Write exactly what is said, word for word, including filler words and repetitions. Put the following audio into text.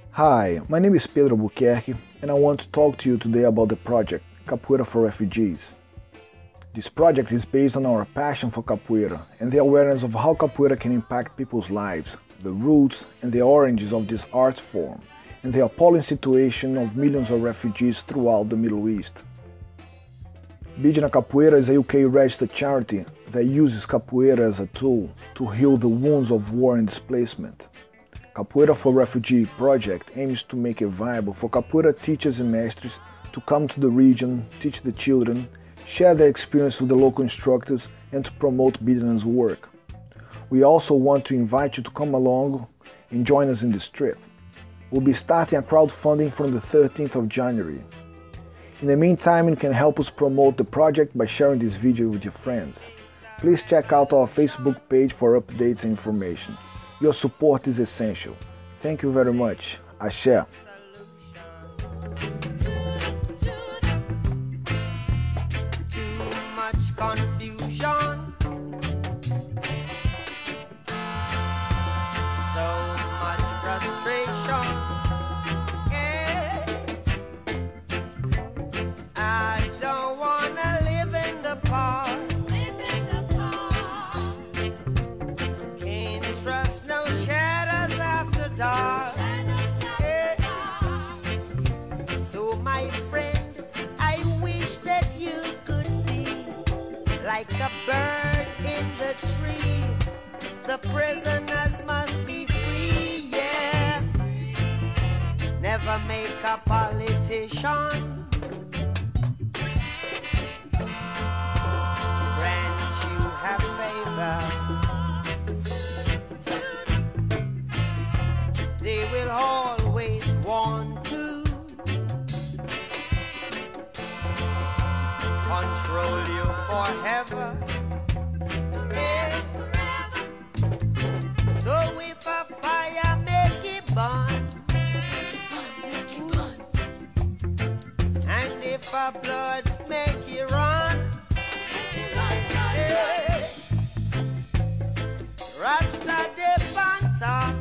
Hi, my name is Pedro Albuquerque and I want to talk to you today about the project Capoeira for Refugees. This project is based on our passion for capoeira and the awareness of how capoeira can impact people's lives, the roots and the origins of this art form, and the appalling situation of millions of refugees throughout the Middle East. Bidna Capoeira is a U K-registered charity that uses capoeira as a tool to heal the wounds of war and displacement. Capoeira for Refugees Project aims to make it viable for capoeira teachers and mestres to come to the region, teach the children, share their experience with the local instructors, and to promote Bidna's work. We also want to invite you to come along and join us in this trip. We'll be starting a crowdfunding from the thirteenth of January. In the meantime, you can help us promote the project by sharing this video with your friends. Please check out our Facebook page for updates and information. Your support is essential. Thank you very much. Axé. Confusion, so much frustration, yeah. I don't wanna live in the park, live in the park. Can't trust no shadows after dark, shadows after dark. So my friend, I wish that you could see, like a bird in the tree, the prisoners must be free, yeah. Never make a politician grant you have favor. They will always want to control you forever, yeah. So if a fire make it burn, and if a blood make it run, yeah. Rasta de Panta,